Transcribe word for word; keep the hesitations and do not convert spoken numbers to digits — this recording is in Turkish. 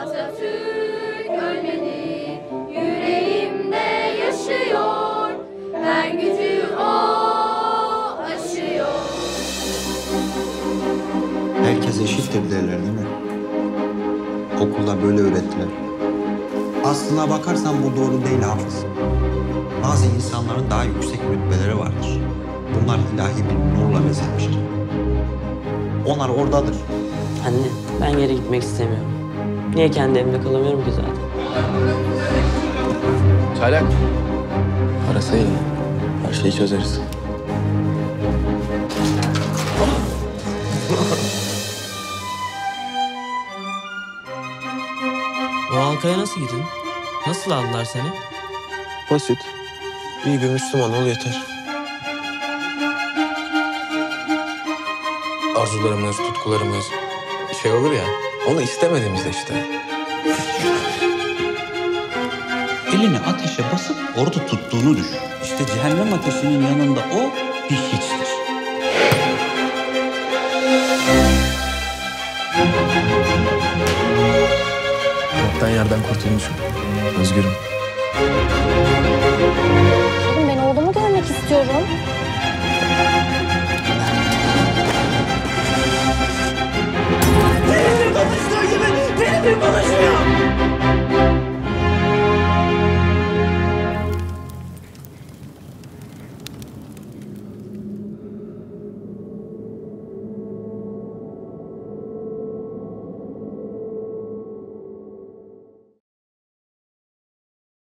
Atatürk ölmedi, yüreğimde yaşıyor, her gücü o aşıyor. Herkes eşittir derler değil mi? Okulda böyle öğrettiler. Aslına bakarsan bu doğru değil Hafız. Bazı insanların daha yüksek rütbeleri vardır. Bunlar ilahi bir nurla bezenmiştir. Onlar oradadır. Anne, ben geri gitmek istemiyorum. Niye kendi evimde kalamıyorum ki zaten? Çaylak. Arasaydı her şeyi çözeriz. O halkaya nasıl gidin? Nasıl aldılar seni? Basit. İyi bir Müslüman ol yeter. Arzularımız, tutkularımız şey olur ya, onu istemediğimizde işte. Elini ateşe basıp orada tuttuğunu düşün. İşte cehennem ateşinin yanında o bir hiçtir. Yoktan yerden kurtulmuşum. Özgürüm.